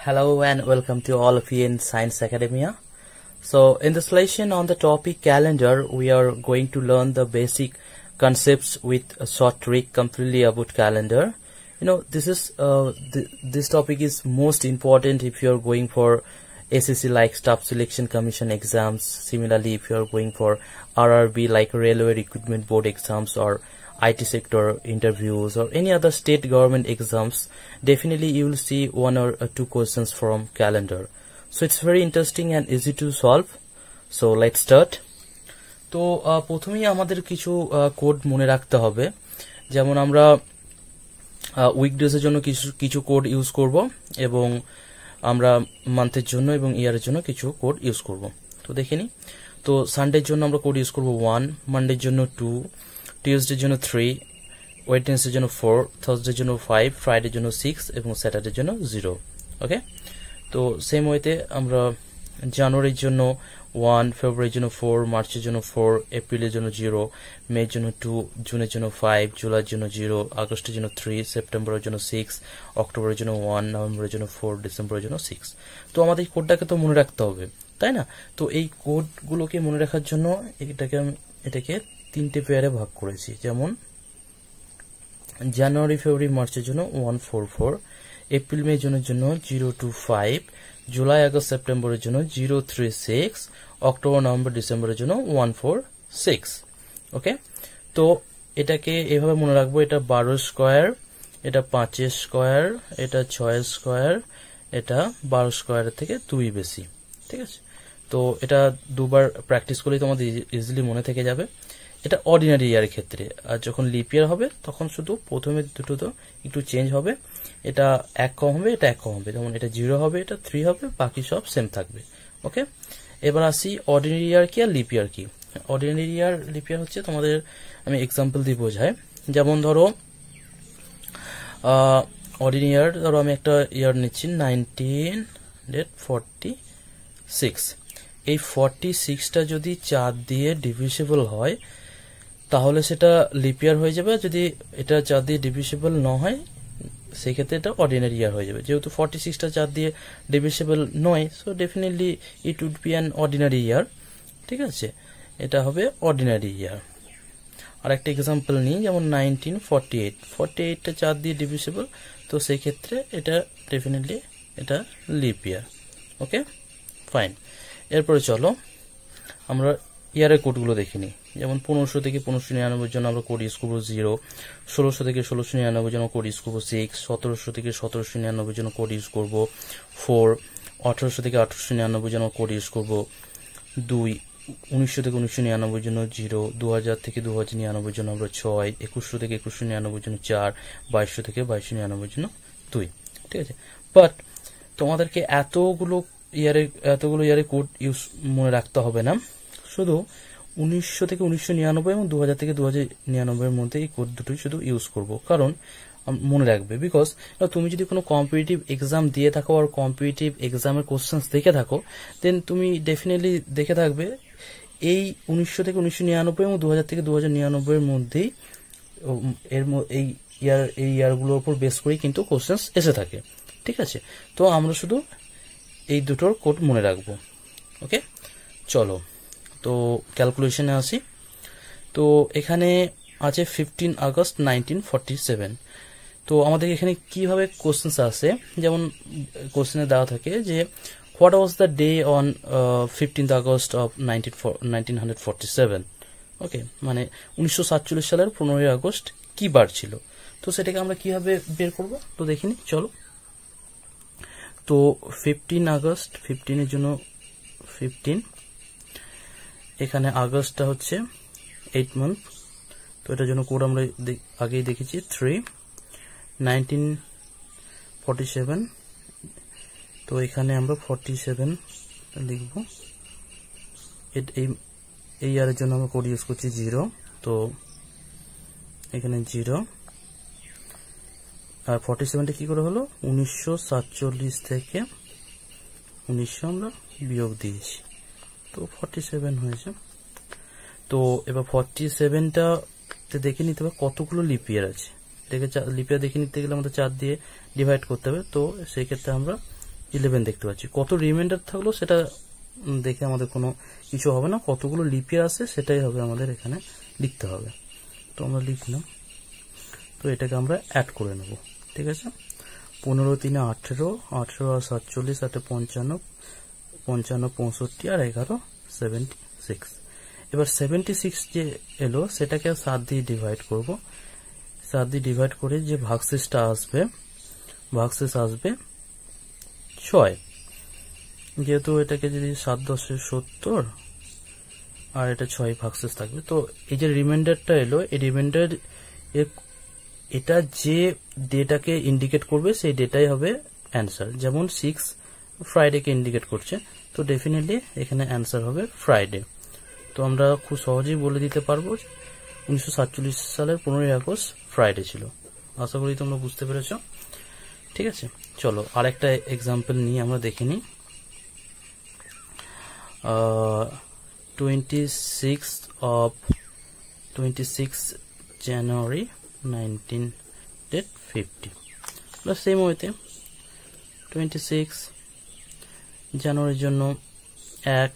Hello and welcome to all of you in Science Academia. So in this lesson on the topic calendar, we are going to learn the basic concepts with a short trick completely about calendar. You know, this topic is most important if you are going for SSC like Staff Selection Commission exams. Similarly, if you are going for RRB like Railway Recruitment Board exams or IT sector interviews or any other state government exams, definitely you will see one or two questions from calendar. So it's very interesting and easy to solve. So let's start. তো প্রথমেই আমাদের কিছু code মনে রাখতে হবে, যেমন আমরা উইকডেজের জন্য কিছু কোড ইউজ করব এবং আমরা মান্থের জন্য এবং ইয়ারের জন্য কিছু কোড ইউজ করব। তো দেখে নিই। তো সানডের জন্য আমরা কোড ইউজ করব 1, মানডের জন্য 2, টিউসডের জন্য 3, ওয়েডনেসডের জন্য 4, থার্সডের জন্য 5, ফ্রাইডের জন্য 6 এবং স্যাটারডের জন্য 0। ওকে, তো সেম ওয়েতে আমরা জানুয়ারির জন্য 1, ফেব্রুয়ারির জন্য 4, মার্চের জন্য 4, এপ্রিলের জন্য 0, মের জন্য 2, জুনের জন্য 5, জুলাইয়ের জন্য 0, আগস্টের জন্য 3, সেপ্টেম্বরের জন্য 6, অক্টোবরের জন্য 1, নভেম্বরের জন্য 4, ডিসেম্বরের জন্য 6। তো আমাদের এই কোডটাকে তো মনে রাখতে হবে, তাই না? তো এই কোডগুলোকে মনে রাখার জন্য এটাকে তিনটে পেয়ারে ভাগ করেছি। যেমন জানুয়ারি ফেব্রুয়ারি মার্চের জন্য 144, এপ্রিল মে জুনের জন্য 025, জুলাই আগস্ট সেপ্টেম্বরের জন্য 036, অক্টোবর নভেম্বর ডিসেম্বরের জন্য 146। ওকে, তো এটাকে এভাবে মনে রাখবো। এটা 12 স্কোয়ার, এটা 5 স্কোয়ার, এটা 6 স্কোয়ার, এটা 12 স্কোয়ারের থেকে 2 বেশি। ঠিক আছে, তো এটা দুবার প্র্যাকটিস করলেই তোমাদের ইজিলি মনে থেকে যাবে। এটা অর্ডিনারি ইয়ারের ক্ষেত্রে, আর যখন লিপ ইয়ার হবে তখন শুধু প্রথমে দুটো তো একটু চেঞ্জ হবে, এটা 1 কম হবে, এটা 1 কম হবে। যেমন এটা 0 হবে, এটা 3 হবে, বাকি সব সেম থাকবে। ওকে, এবার আসি অর্ডিনারি ইয়ার কি আর লিপ ইয়ার কি। অর্ডিনারি ইয়ার লিপ ইয়ার হচ্ছে তোমাদের আমি এক্সাম্পল দিয়ে বোঝাই। যেমন ধরো অর্ডিনারি ইয়ার, ধরো আমি একটা ইয়ার নিচ্ছি 1946। এই 46টা যদি 4 দিয়ে ডিভিসিবল হয় তাহলে সেটা লিপ ইয়ার হয়ে যাবে। যদি এটা 4 দিয়ে ডিভিসিবল না হয় সেই ক্ষেত্রে এটা অর্ডিনারি ইয়ার হয়ে যাবে। যেহেতু 46টা 4 দিয়ে ডিভিসিবল নয়, so definitely it would be an ordinary year. ঠিক আছে, এটা হবে অর্ডিনারি ইয়ার। আর একটা এক্সাম্পল নিই, যেমন 1948টা 4 দিয়ে ডিভিসিবল, তো সেই ক্ষেত্রে এটা ডেফিনেটলি এটা লিপ ইয়ার। ওকে, ফাইন। এরপরে চলো আমরা ইয়ারের কোডগুলো দেখে নিই। যেমন 1500 থেকে 1599 জন্য আমরা কোড ইউজ করবো 0, 1600 থেকে 1699 জন্য কোড ইউজ করবো 6, 1700 থেকে 1799 জন্য কোড ইউজ করবো 4, 1800 থেকে 1899 জন্য কোড ইউজ করবো 2, 1900 থেকে 1999 জন্য 0, 2000 থেকে 2099 জন্য আমরা 6, 2100 থেকে 2199 জন্য 4, 2200 থেকে 2299 জন্য 2। ঠিক আছে, বাট তোমাদেরকে এতগুলো ইয়ারে কোড ইউজ মনে রাখতে হবে না। শুধু 1900 থেকে 1999 এবং 2000 থেকে 2099 এর মধ্যে এই কোড দুটোই শুধু ইউজ করব। কারণ মনে রাখবে, বিকজ তুমি যদি কোনো কম্পিটিটিভ এক্সাম দিয়ে থাকো আর কম্পিটিটিভ এক্সামের কোশ্চেন্স দেখে থাকো, দেন তুমি ডেফিনেটলি দেখে থাকবে এই 1900 থেকে 1999 এবং 2000 থেকে 2099 এর মধ্যেই এই ইয়ারগুলোর উপর বেস করেই কিন্তু কোশ্চেন্স এসে থাকে। ঠিক আছে, তো আমরা শুধু এই দুটোর কোড মনে রাখবো। ওকে, চলো তো ক্যালকুলেশনে আসি। তো এখানে আছে 15 আগস্ট 1947। তো আমাদের এখানে কিভাবে কোশ্চেন্স আসে, যেমন কোশ্চেনে দেওয়া থাকে যে what was the day on 15th August of 1947। Okay, মানে 1947 সালের 15 আগস্ট কি বার ছিল। তো সেটাকে আমরা কিভাবে বের করব, তো দেখিনি, চলো। তো 15 আগস্ট, 15 এর জন্য 15, এখানে আগস্টটা হচ্ছে 8 মান্থ, তো এটার জন্য কোড আমরা আগেই দেখেছি 3, 1947, তো এখানে আমরা 47 লিখব। এই ইয়ারের জন্য আমরা কোড ইউজ করছি 0, তো এখানে 0। আর 47টা কি করে হলো, 1947 থেকে 1900 আমরা বিয়োগ দিয়েছি, তো 47 হয়েছে। তো এবার 47টা দেখে নিতে হবে কতগুলো লিপ ইয়ার আছে। লিপ ইয়ার দেখে নিতে গেলে আমাদের 4 দিয়ে ডিভাইড করতে হবে। তো সেই ক্ষেত্রে আমরা 11 দেখতে পাচ্ছি। কত রিমাইন্ডার থাকলো সেটা দেখে আমাদের কোনো কিছু হবে না, কতগুলো লিপ ইয়ার আছে সেটাই হবে আমাদের এখানে লিখতে হবে। তো আমরা লিখলাম, তো এটাকে আমরা অ্যাড করে নেব। ঠিক আছে, 15 3 18, 18 আর 47, 8 55, 55 65 আর 11 76। এবার 76 যে এলো সেটাকে 7 দিয়ে ডিভাইড করব। 7 দিয়ে ডিভাইড করে যে ভাগশেষটা আসবে, ভাগশেষ আসবে 6। যেহেতু এটাকে যদি 7 10 70 আর এটা 6 ভাগশেষ থাকবে, তো এই যে রিমাইন্ডারটা এলো, এই রিমাইন্ডার এটা যে ডেটাকে ইন্ডিকেট করবে সেই ডেটাই হবে অ্যান্সার। যেমন 6 ফ্রাইডেকে ইন্ডিকেট করছে, তো ডেফিনেটলি এখানে অ্যান্সার হবে ফ্রাইডে। তো আমরা খুব সহজেই বলে দিতে পারবো 1947 সালের 15ই আগস্ট ফ্রাইডে ছিল। আশা করি তোমরা বুঝতে পেরেছ। ঠিক আছে, চলো আরেকটা এক্সাম্পল নিয়ে আমরা দেখে নিই। 26 January 1950 প্লাস সেম ওয়েতে 26 জানুয়ারির জন্য 1,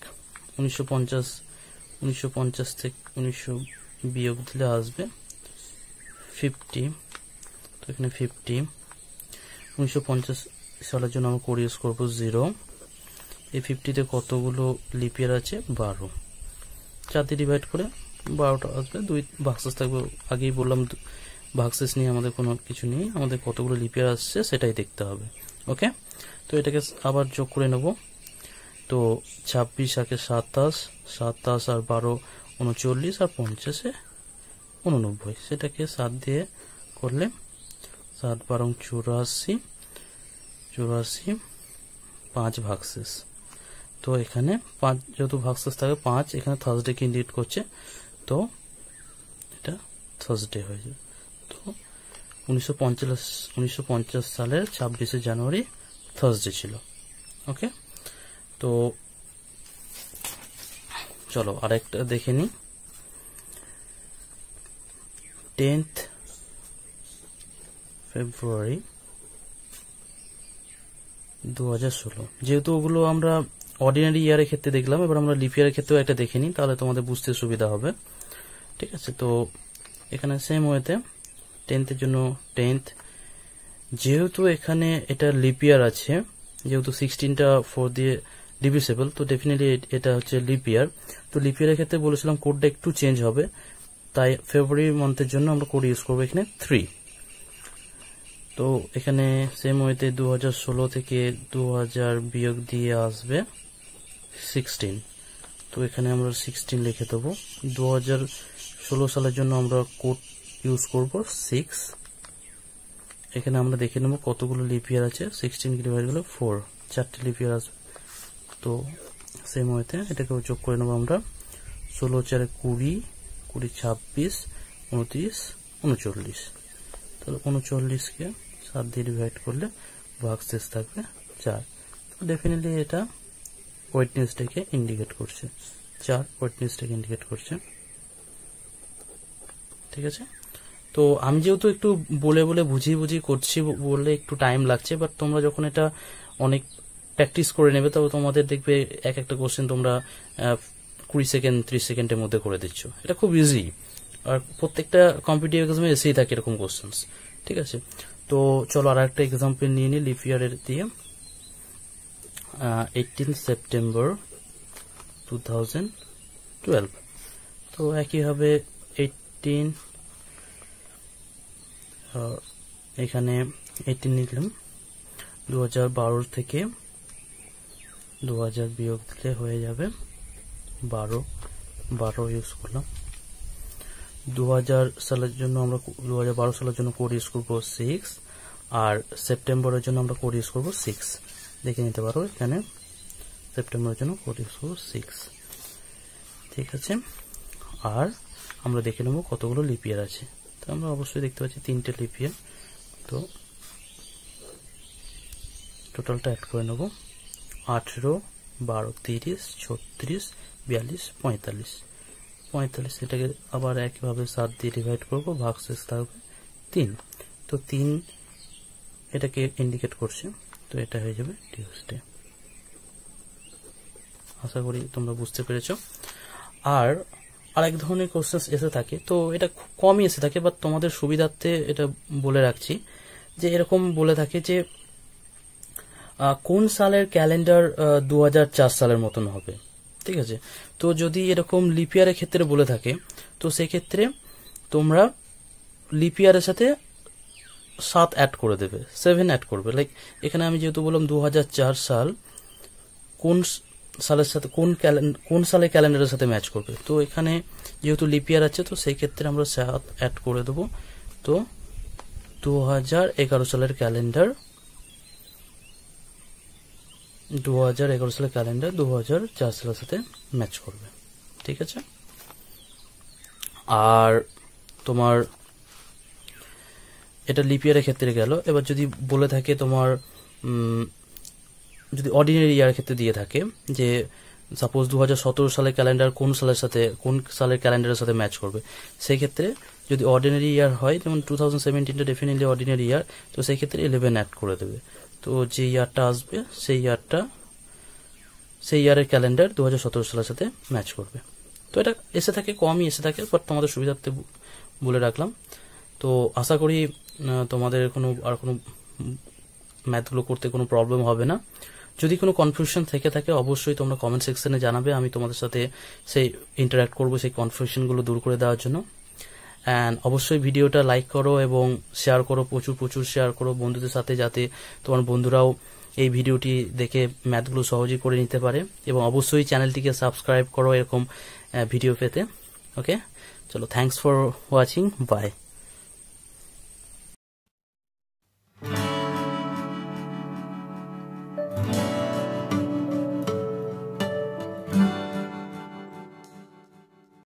1950 থেকে 1900 বিয়োগ দিলে আসবে 50। তো এখানে 50। 1950 সালের জন্য আমরা কোড ইউজ করবো 0। এই 50তে কতগুলো লিপ ইয়ার আছে? 12। 4 দিয়ে ডিভাইড করে 12টা আসবে। 2 ভাগশেষ থাকবে, আগেই বললাম ভাগশেষ নিয়ে আমাদের কোনো কিছু নেই, আমাদের কতগুলো লিপ ইয়ার আসছে সেটাই দেখতে হবে। ওকে, তো এটাকে আবার যোগ করে নেব। তো 26 আগে 27, 27 আর 12 39 আর 50 89, সেটাকে 7 দিয়ে করলে 7 12 84, 84 5 ভাগশেষ। তো এখানে 5 যেহেতু ভাগশেষ থাকে 5, এখানে থার্সডেকে ইন্ডিকেট করছে, তো এটা থার্সডে হয়ে যাবে। তো 1950 সালের 26 জানুয়ারি থার্সডে ছিল। ওকে, তো চলো আরেকটা দেখে নিই। 10th February 2016। যেহেতু ওগুলো আমরা অর্ডিনারি ইয়ারের ক্ষেত্রে দেখলাম, এবার আমরা লিপ ইয়ারের ক্ষেত্রেও একটা দেখে নিই, তাহলে তোমাদের বুঝতে সুবিধা হবে। ঠিক আছে, তো এখানে সেম ওয়েতে 10th এর জন্য 10th, যেহেতু এখানে এটা লিপ ইয়ার আছে, যেহেতু 16টা 4 দিয়ে ডিভিসেবল, তো ডেফিনেটলি এটা হচ্ছে লিপ ইয়ার। তো লিপ ইয়ারের ক্ষেত্রে বলেছিলাম কোডটা একটু চেঞ্জ হবে, তাই ফেব্রুয়ারি মান্থের জন্য আমরা কোড ইউজ করবো এখানে 3। তো এখানে সেম ওয়েতে 2016 থেকে 2000 বিয়োগ দিয়ে আসবে 16। তো এখানে আমরা 16 লিখে দেবো। 2016 সালের জন্য আমরা কোড ইউজ করব 6। এখানে আমরা দেখে নেব কতগুলো লিপ ইয়ার আছে। 16 কে ডিভাইড করলে 4, 4টি লিপ ইয়ার আসবে। তো সেম ওয়েতে এটাকে যোগ করে নেব আমরা। 16 4 20, 20 26, 29 39। তাহলে 39কে 7 দিয়ে ডিভাইড করলে ভাগশেষ থাকবে 4। তো ডেফিনেটলি এটা ওয়েডনেসডেকে ইন্ডিকেট করছে, 4 ওয়েডনেসডেকে ইন্ডিকেট করছে। ঠিক আছে, তো আমি যেহেতু একটু বলে বুঝিয়ে করছি বলে একটু টাইম লাগছে, বাট তোমরা যখন এটা অনেক প্র্যাকটিস করে নেবে তবে তোমাদের দেখবে এক একটা কোশ্চেন তোমরা 20 সেকেন্ড 30 সেকেন্ডের মধ্যে করে দিচ্ছ। এটা খুব ইজি, আর প্রত্যেকটা কম্পিটিটিভ এক্সামে এসেই থাকে এরকম কোশ্চেন। ঠিক আছে, তো চলো আর একটা এক্সাম্পল নিয়ে নিই লিপ ইয়ারের দিয়ে। 18 সেপ্টেম্বর 2012। তো একইভাবে 18 এখানে 18 নিলাম। 2012 থেকে 2000 বিয়োগ দিলে হয়ে যাবে 12 ইউজ করলাম। 2000 সালের জন্য আমরা 2012 সালের জন্য কোড ইউজ করবো 6, আর সেপ্টেম্বরের জন্য আমরা কোড ইউজ করবো 6। দেখে নিতে পারো এখানে সেপ্টেম্বরের জন্য কোড ইউজ করবো 6। ঠিক আছে, আর আমরা দেখে নেব কতগুলো লিপ ইয়ার আছে। তো আমরা অবশ্যই দেখতে পাচ্ছি 3টে লিপ ইয়ার। তো টোটালটা অ্যাড করে নেব। 18, 12, 30, 36, 42, 45। 45 এটাকে আবার একইভাবে 7 দিয়ে ডিভাইড করবো, ভাগশেষ থাকবে 3। তো 3 এটাকে ইন্ডিকেট করছে, তো এটা হয়ে যাবে টিউসডে। আশা করি তোমরা বুঝতে পেরেছো। আর আরেক ধরনের কোশ্চেন এসে থাকে, তো এটা খুব কমই এসে থাকে, বাট তোমাদের সুবিধার্থে এটা বলে রাখছি যে এরকম বলে থাকে যে কোন সালের ক্যালেন্ডার 2004 সালের মতন হবে, ঠিক আছে। তো যদি এরকম লিপ ইয়ারের ক্ষেত্রে বলে থাকে, তো সেক্ষেত্রে তোমরা লিপ ইয়ারের সাথে 7 অ্যাড করে দেবে, 7 অ্যাড করবে। লাইক এখানে আমি যেহেতু বললাম 2004 সাল, কোন সালের সাথে কোন সালের ক্যালেন্ডারের সাথে ম্যাচ করবে, তো এখানে যেহেতু লিপ ইয়ার আছে, তো সেই ক্ষেত্রে আমরা 7 অ্যাড করে দেবো। তো 2011 সালের ক্যালেন্ডার 2004 সালের সাথে ম্যাচ করবে, ঠিক আছে। আর তোমার এটা লিপ ইয়ারের ক্ষেত্রে গেল। এবার যদি বলে থাকে তোমার যদি অর্ডিনারি ইয়ারের ক্ষেত্রে দিয়ে থাকে যে সাপোজ 2017 সালের ক্যালেন্ডার কোন সালের ক্যালেন্ডারের সাথে ম্যাচ করবে, সেই ক্ষেত্রে যদি অর্ডিনারি ইয়ার হয়, যেমন 2017টা ডেফিনেটলি অর্ডিনারি ইয়ার, তো সেই ক্ষেত্রে 11 অ্যাড করে দেবে। তো যে ইয়ারটা আসবে সেই ইয়ারের ক্যালেন্ডার 2017 সালের সাথে ম্যাচ করবে। তো এটা এসে থাকে, কমই এসে থাকে, বাট তোমাদের সুবিধার্থে বলে রাখলাম। তো আশা করি তোমাদের কোনো ম্যাথগুলো করতে কোনো প্রবলেম হবে না। যদি কোনো কনফিউশন থেকে থাকে অবশ্যই তোমরা কমেন্ট সেকশনে জানাবে, আমি তোমাদের সাথে সেই ইন্টারঅ্যাক্ট করবো সেই কনফিউশনগুলো দূর করে দেওয়ার জন্য। অ্যান্ড অবশ্যই ভিডিওটা লাইক করো এবং শেয়ার করো, প্রচুর শেয়ার করো বন্ধুদের সাথে, যাতে তোমার বন্ধুরাও এই ভিডিওটি দেখে ম্যাথগুলো সহজেই করে নিতে পারে। এবং অবশ্যই চ্যানেলটিকে সাবস্ক্রাইব করো এরকম ভিডিও পেতে। ওকে, চলো, থ্যাংকস ফর ওয়াচিং, বাই।